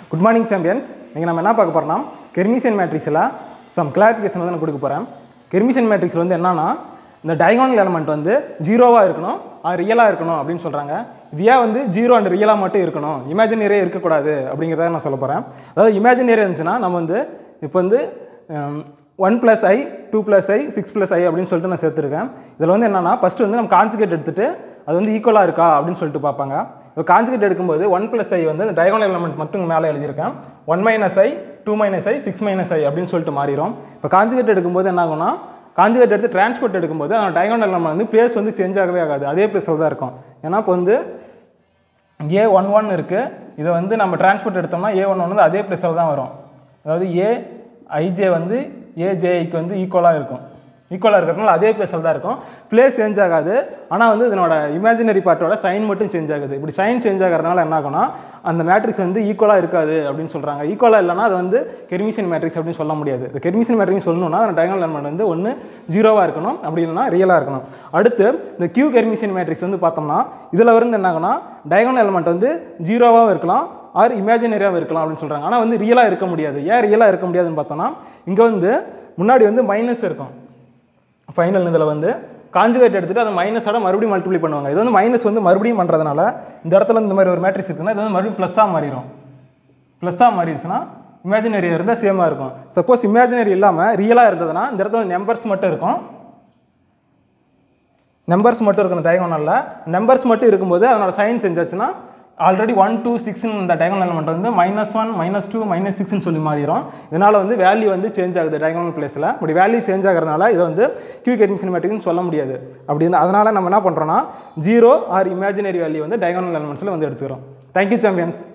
Good morning champions. நீங்க நம்ம என்ன பார்க்க போறோம்னா Hermitian matrixல some clarification வந்து நான் கொடுக்க போறேன். Hermitian matrixல வந்து என்னன்னா இந்த diagonal element வந்து ஜீரோவா இருக்கணும் அது ரியலா இருக்கணும் அப்படினு சொல்றாங்க. இது ஏன் வந்து ஜீரோ அண்ட் ரியலா மட்டும் இருக்கணும் இமேஜினரியா இருக்க கூடாது அப்படிங்கறத நான் சொல்ல போறேன். அதாவது இமேஜினரி இருந்துச்சுனா நம்ம வந்து இப்போ வந்து 1 plus I 2 plus I 6 plus I அப்படினு சொல்லிட்டு நான் சேர்த்திருக்கேன். இதுல வந்து என்னன்னா ஃபர்ஸ்ட் வந்து நம்ம கான்ஜுகேட் எடுத்துட்டு அது வந்து ஈக்குவலா இருக்கா அப்படினு சொல்லிட்டு பாப்பாங்க. இப்போ கான்ஜுகேட் எடுக்கும்போது 1 plus I வந்து அந்த டயகோனல் எலிமெண்ட் மட்டும் மேலே எழுதி இருக்கேன். 1 minus I 2 minus I 6 minus I அப்படினு சொல்லிட்டு மாறிரும். இப்போ கான்ஜுகேட் எடுக்கும்போது என்ன ஆகும்னா கான்ஜுகேட் எடுத்து டிரான்ஸ்போர்ட் எடுக்கும்போது அந்த டயகோனல் எலிமெண்ட் வந்து பிளேஸ் வந்து சேஞ்ச் ஆகவே ஆகாது. அதே பிளேஸ்ல தான் இருக்கும். ஏன்னா இப்போ வந்து A11 இருக்கு. இத வந்து நம்ம டிரான்ஸ்போர்ட் எடுத்தோம்னா A11 வந்து அதே பிளேஸ்ல தான் வரும். அதாவது AIJ வந்து AJI க்கு வந்து ஈக்குவலா இருக்கும். ஈக்குவலா இருக்கறதுனால அதே பிளேஸ்ல தான் இருக்கும். பிளேஸ் சேஞ்ச் ஆகாது. ஆனா வந்து இதனோட இமேஜினரி பார்ட்டோட சைன் மட்டும் சேஞ்ச் ஆகுது. இப்படி சைன் சேஞ்ச் ஆகறதுனால என்ன ஆகும்னா அந்த மேட்ரிக்ஸ் வந்து ஈக்குவலா இருக்காது அப்படினு சொல்றாங்க. ஈக்குவலா இல்லனா அது வந்து Hermitian மேட்ரிக்ஸ் அப்படினு சொல்ல முடியாது. இந்த Hermitian மேட்ரிக்ஸ் சொல்லணும்னா அந்த டயகோனல் எலிமெண்ட் வந்து ஒன்னு ஜீரோவா இருக்கணும் அப்படி இல்லனா ரியலா இருக்கணும். அடுத்து இந்த Q Hermitian மேட்ரிக்ஸ் வந்து பார்த்தோம்னா இதுல வந்து என்ன ஆகும்னா டயகோனல் எலிமெண்ட் வந்து ஜீரோவாவும் இருக்கலாம் ஆர் இமேஜினரியாவும் இருக்கலாம் அப்படினு சொல்றாங்க. ஆனா வந்து ரியலா இருக்க முடியாது. ஏன் ரியலா இருக்க முடியாதுன்னு பார்த்தோம்னா இங்க வந்து முன்னாடி வந்து மைனஸ் இருக்கும். ஃபைனல் இதில் வந்து கான்ஜுகேட் எடுத்துட்டு அதை மைனஸோட மறுபடியும் மல்டிப்ளை பண்ணுவாங்க. இது வந்து மைனஸ் வந்து மறுபடியும் பண்ணுறதுனால இந்த இடத்துல இந்த மாதிரி ஒரு மேட்ரிக்ஸ் இருக்குன்னா இது வந்து மறுபடியும் ப்ளஸ்ஸாக மாறிடும். ப்ளஸ்ஸாக மாறிடுச்சுன்னா இமேஜினரியாக இருந்தால் சேமாக இருக்கும். சப்போஸ் இமேஜினரி இல்லாமல் ரியலாக இருந்ததுன்னா இந்த இடத்துல நம்பர்ஸ் மட்டும் இருக்கும். நம்பர்ஸ் மட்டும் இருக்கும் இந்த டயகோனலில். நம்பர்ஸ் மட்டும் இருக்கும்போது அதனோட சைன் செஞ்சாச்சுன்னா ஆல்ரெடி 1 2 6 இந்த டயகோனல் எலிமெண்ட் வந்து -1 -2 -6 னு சொல்லி மாறிடும். இதனால வந்து வேல்யூ வந்து சேஞ்ச் ஆகுது டயகோனல் பிளேஸ்ல. அப்படி வேல்யூ சேஞ்ச் ஆகறதுனால இது வந்து Q Hermitian மேட்ரிக்ஸ்னு சொல்ல முடியாது. அப்படி அதனால நம்ம என்ன பண்றோம்னா 0 ஆர் இமேஜினரி வேல்யூ வந்து டயகோனல் எலிமெண்ட்ஸ்ல வந்து எடுத்துக்கிறோம். Thank you champions.